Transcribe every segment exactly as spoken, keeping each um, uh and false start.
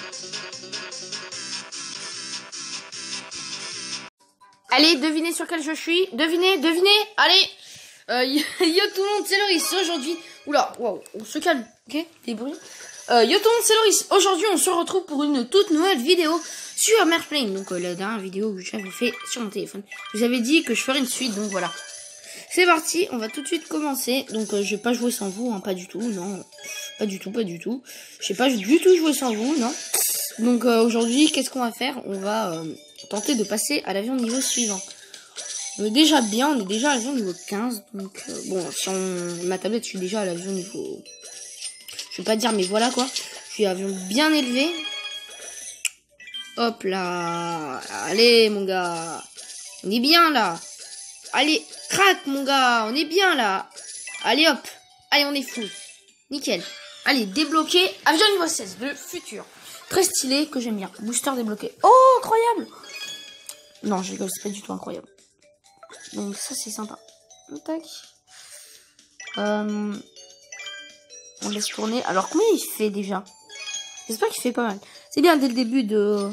Allez, devinez sur quel jeu je suis. Devinez, devinez. Allez. Euh, yo tout le monde, c'est Loris. Aujourd'hui, oula, waouh, on se calme, ok, des bruits. Euh, yo tout le monde, c'est Loris. Aujourd'hui, on se retrouve pour une toute nouvelle vidéo sur Merplane. Donc euh, la dernière vidéo que j'avais fait sur mon téléphone, je vous avais dit que je ferais une suite. Donc voilà, c'est parti. On va tout de suite commencer. Donc euh, je vais pas jouer sans vous, hein, pas du tout, non, pas du tout, pas du tout. Je sais pas du tout jouer sans vous, non. Donc euh, aujourd'hui, qu'est-ce qu'on va faire? On va euh, tenter de passer à l'avion niveau suivant. On est déjà bien, on est déjà à l'avion niveau quinze. Donc euh, bon, si on ma tablette, je suis déjà à l'avion niveau, je vais pas dire, mais voilà quoi. Je suis à l'avion bien élevé. Hop là, allez mon gars, on est bien là. Allez, crac mon gars, on est bien là. Allez hop, allez on est fou, nickel. Allez, débloqué, avion niveau seize, le futur. Très stylé, que j'aime bien. Booster débloqué. Oh, incroyable. Non, je rigole, c'est pas du tout incroyable. Donc ça, c'est sympa. Tac. Euh, on laisse tourner. Alors, combien il fait déjà? J'espère qu'il fait pas mal. C'est bien dès le début de...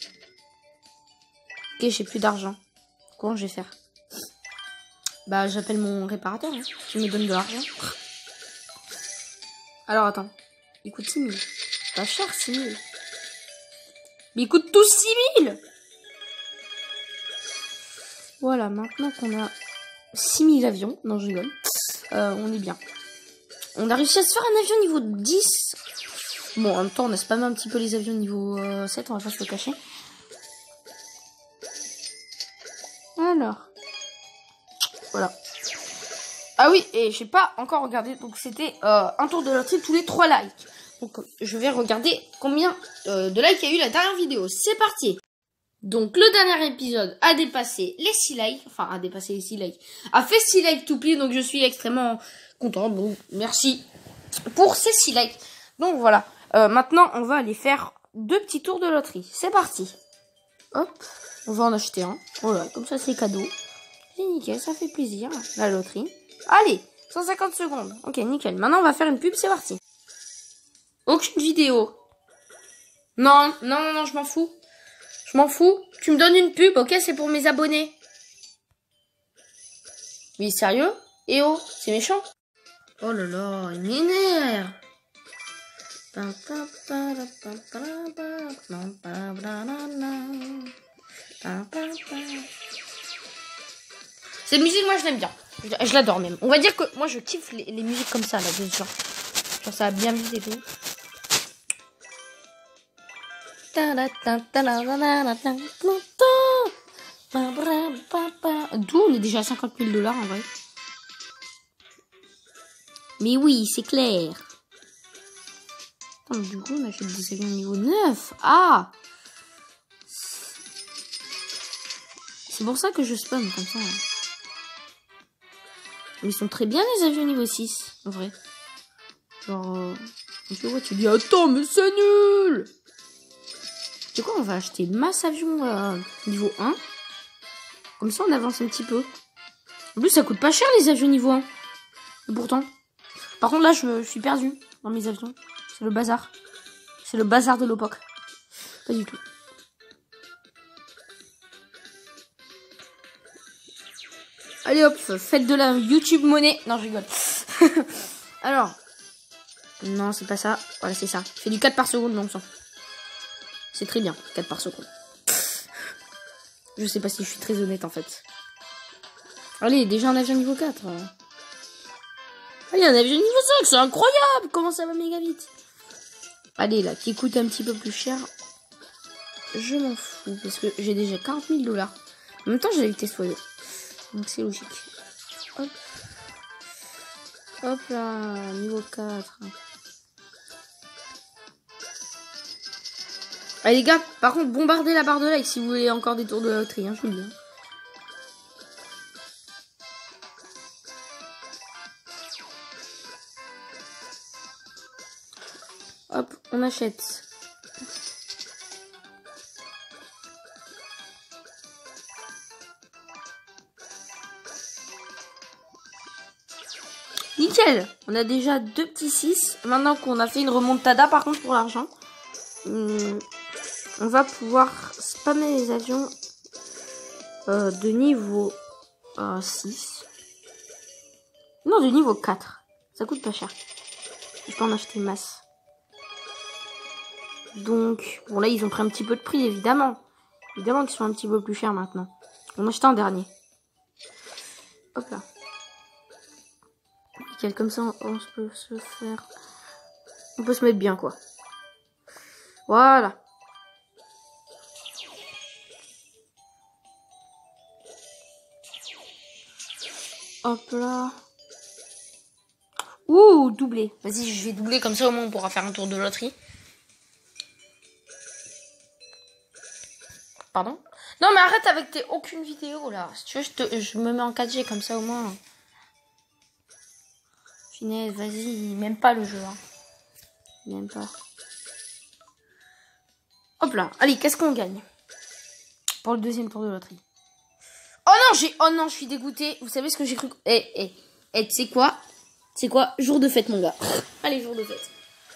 Ok, j'ai plus d'argent. Comment je vais faire? Bah, j'appelle mon réparateur. Hein, qui me donne de l'argent. Alors, attends. Il coûte six mille. Pas cher, six mille. Mais ils coûtent tous six mille. Voilà, maintenant qu'on a six mille avions. Non, je rigole. Euh, on est bien. On a réussi à se faire un avion niveau dix. Bon, en même temps, on a spammé un petit peu les avions niveau euh, sept. On va pas se le cacher. Alors. Voilà. Ah oui, et j'ai pas encore regardé. Donc, c'était euh, un tour de loterie tous les trois likes. Donc, je vais regarder combien euh, de likes il y a eu la dernière vidéo. C'est parti. Donc, le dernier épisode a dépassé les six likes. Enfin, a dépassé les six likes. A fait six likes tout pli. Donc, je suis extrêmement content. Donc, merci pour ces six likes. Donc, voilà. Euh, maintenant, on va aller faire deux petits tours de loterie. C'est parti. Hop. On va en acheter un. Voilà. Comme ça, c'est cadeau. C'est nickel. Ça fait plaisir. La loterie. Allez. cent cinquante secondes. Ok, nickel. Maintenant, on va faire une pub. C'est parti. Aucune vidéo. Non, non, non, non, je m'en fous. Je m'en fous. Tu me donnes une pub, ok? C'est pour mes abonnés. Oui, sérieux? Eh oh, c'est méchant. Oh là là, il m'énerve. Cette musique, moi, je l'aime bien. Je, je l'adore même. On va dire que moi, je kiffe les, les musiques comme ça, là, de ce genre. Genre, ça a bien vite et tout. D'où on est déjà à cinquante mille dollars en vrai. Mais oui, c'est clair. Attends, du coup, on achète des avions niveau neuf. Ah, c'est pour ça que je spamme comme ça. Ils sont très bien les avions niveau six, en vrai. Genre, euh, tu vois, tu dis, attends, mais c'est nul. C'est quoi, on va acheter masse avion euh, niveau un. Comme ça, on avance un petit peu. En plus, ça coûte pas cher les avions niveau un. Et pourtant. Par contre, là, je, je suis perdu dans mes avions. C'est le bazar. C'est le bazar de l'époque. Pas du tout. Allez hop, faites de la YouTube monnaie. Non, je rigole. Alors. Non, c'est pas ça. Voilà, c'est ça. Je fais du quatre par seconde, donc on s'en fout. C'est très bien, quatre par seconde. Je sais pas si je suis très honnête en fait. Allez, déjà un avion niveau quatre. Allez, un avion niveau cinq, c'est incroyable. Comment ça va méga vite. Allez, là, qui coûte un petit peu plus cher. Je m'en fous, parce que j'ai déjà quarante mille dollars. En même temps, j'ai évité ce foyer. Donc c'est logique. Hop. Hop là, niveau quatre. Allez les gars, par contre, bombardez la barre de like si vous voulez encore des tours de loterie, hein, je vous le dis. Hop, on achète. Nickel, on a déjà deux petits six. Maintenant qu'on a fait une remontada par contre pour l'argent. hum, on va pouvoir spammer les avions euh, de niveau euh, six. Non, de niveau quatre. Ça coûte pas cher. Je peux en acheter masse. Donc, bon là, ils ont pris un petit peu de prix, évidemment. Évidemment qu'ils sont un petit peu plus chers maintenant. On a acheté un dernier. Hop là. Nickel, comme ça, on peut se faire... On peut se mettre bien, quoi. Voilà. Hop là. Ouh, doublé. Vas-y, je vais doubler, comme ça au moins on pourra faire un tour de loterie. Pardon? Non, mais arrête avec tes aucune vidéo, là. Si tu veux, je, te, je me mets en quatre G, comme ça au moins... Finesse, vas-y, même pas le jeu, hein. Même pas. Hop là. Allez, qu'est-ce qu'on gagne pour le deuxième tour de loterie? Oh non, j'ai... Oh non, je suis dégoûtée. Vous savez ce que j'ai cru... Eh, eh, eh, tu sais quoi? C'est quoi? Jour de fête, mon gars. Allez, jour de fête.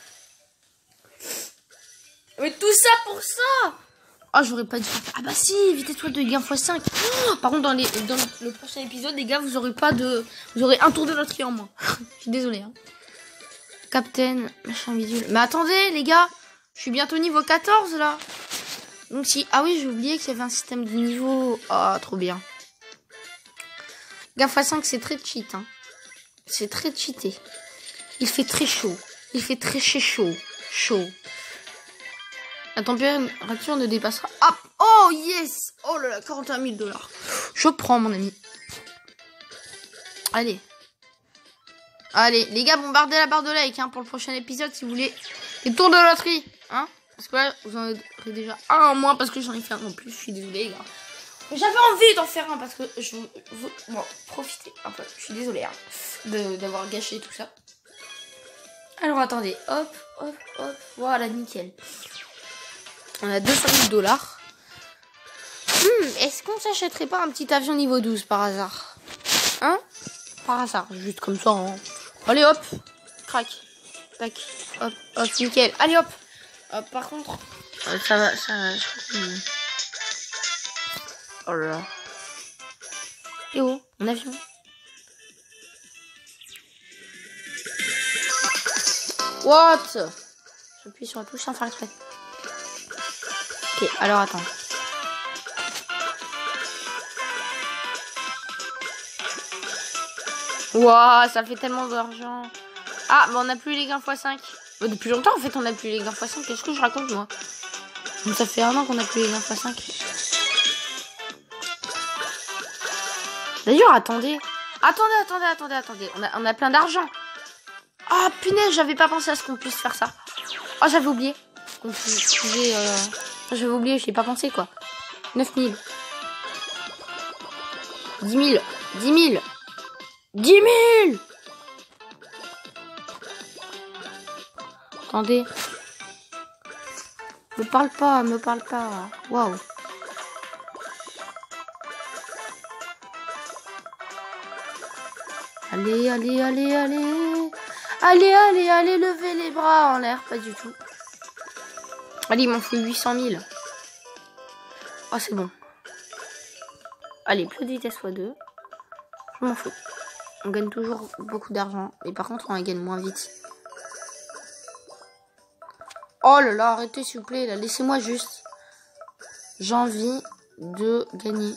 Mais tout ça pour ça! Oh, j'aurais pas dû... Ah bah si, vitesse de gain fois cinq. Oh, par contre, dans, les, dans le prochain épisode, les gars, vous aurez pas de... Vous aurez un tour de loterie en moins. Je suis désolée, hein. Captain, machin bidule. Mais attendez, les gars. Je suis bientôt niveau quatorze, là. Donc si... Ah oui, j'ai oublié qu'il y avait un système de niveau. Ah, oh, trop bien. Gain fois cinq, c'est très cheat, hein. C'est très cheaté. Il fait très chaud. Il fait très chaud. Chaud. La température ne dépassera... Ah, oh yes. Oh là là, quarante et un mille dollars. Je prends, mon ami. Allez. Allez, les gars, bombardez la barre de like hein, pour le prochain épisode si vous voulez des tours de loterie. Hein, parce que là, vous en aurez déjà un en moins parce que j'en ai fait un en plus. Je suis désolée, les gars. J'avais envie d'en faire un parce que je veux bon, profiter un peu. Je suis désolée hein, de, d'avoir gâché tout ça. Alors, attendez. Hop, hop, hop. Voilà, nickel. On a deux cent mille dollars. Hmm, est-ce qu'on s'achèterait pas un petit avion niveau douze par hasard? Hein? Par hasard, juste comme ça. Hein. Allez hop, crac, tac, hop, hop, nickel. Allez hop. Hop par contre, euh, ça va, ça va. Hmm. Oh là là. Et oh, mon avion. What? J'appuie sur la touche sans faire exprès. Ok, alors attends. Waouh, ça fait tellement d'argent. Ah, bah on n'a plus les gains fois cinq. Bah, depuis longtemps, en fait, on n'a plus les gains fois cinq. Qu'est-ce que je raconte, moi? Donc, ça fait un an qu'on n'a plus les gains fois cinq. D'ailleurs, attendez. Attendez, attendez, attendez, attendez. On a, on a plein d'argent. Ah, oh, punaise, j'avais pas pensé à ce qu'on puisse faire ça. Oh, j'avais oublié. Qu'on pouvait... Euh... J'avais oublié, j'y ai pas pensé, quoi. neuf mille. dix mille. dix mille. dix mille. Attendez. Me parle pas, me parle pas. Waouh. Allez, allez, allez, allez. Allez, allez, allez, levez les bras en l'air. Pas du tout. Allez, il m'en faut huit cent mille. Oh, c'est bon. Allez, plus de vitesse fois deux. Je m'en fous. On gagne toujours beaucoup d'argent. Mais par contre, on la gagne moins vite. Oh là là, arrêtez s'il vous plaît. Là, laissez-moi juste. J'ai envie de gagner.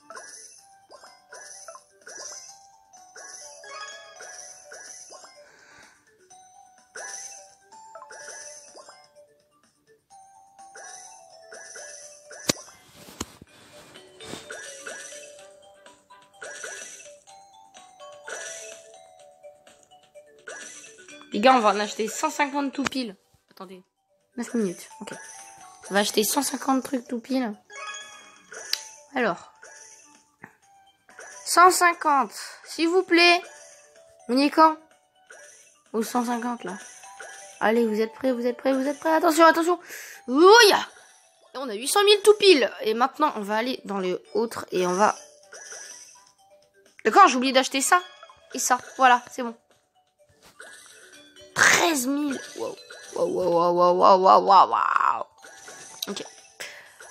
Les gars, on va en acheter cent cinquante tout pile. Attendez. neuf minutes. Ok. On va acheter cent cinquante trucs tout pile. Alors. cent cinquante. S'il vous plaît. On y est quand? Ou cent cinquante là. Allez, vous êtes prêts, vous êtes prêts, vous êtes prêts. Attention, attention. Ouya. On a huit cent mille tout pile. Et maintenant, on va aller dans les autres et on va... D'accord, j'ai oublié d'acheter ça. Et ça. Voilà, c'est bon. treize mille. Wow. Wow, wow, wow, wow, wow, wow, wow.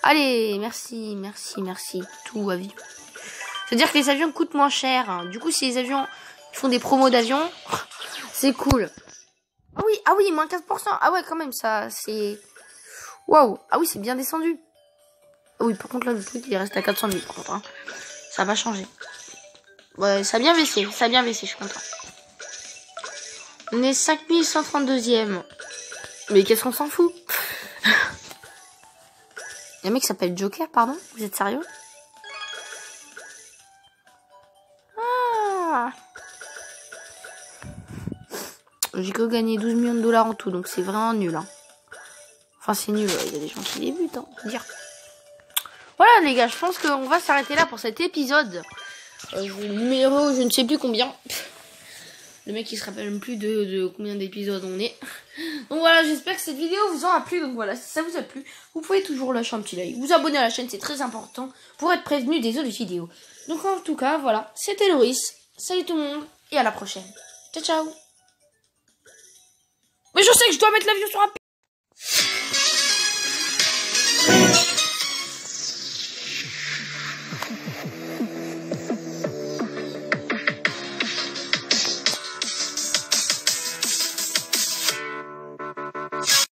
Allez, merci, merci, merci. Tout avion. C'est-à-dire que les avions coûtent moins cher. Du coup, si les avions font des promos d'avions, c'est cool. Ah oui, ah oui, moins quinze pour cent. Ah ouais, quand même, ça, c'est... Waouh. Ah oui, c'est bien descendu. Ah oui, par contre, là, le truc, il reste à quatre cent mille, par contre. Hein. Ça va changer. Ouais, ça a bien baissé. Ça a bien baissé, je suis content. On est cinq mille cent trente-deuxième. Mais qu'est-ce qu'on s'en fout? Il y a un mec qui s'appelle Joker, pardon? Vous êtes sérieux? Ah. J'ai que gagné douze millions de dollars en tout, donc c'est vraiment nul. Hein. Enfin, c'est nul. Il y a des gens qui débutent, hein, faut dire. Voilà, les gars, je pense qu'on va s'arrêter là pour cet épisode. Euh, le numéro, je ne sais plus combien. Le mec, il se rappelle même plus de, de combien d'épisodes on est. Donc voilà, j'espère que cette vidéo vous aura plu. Donc voilà, si ça vous a plu, vous pouvez toujours lâcher un petit like. Vous abonner à la chaîne, c'est très important pour être prévenu des autres vidéos. Donc en tout cas, voilà, c'était Loris. Salut tout le monde et à la prochaine. Ciao, ciao. Mais je sais que je dois mettre l'avion sur un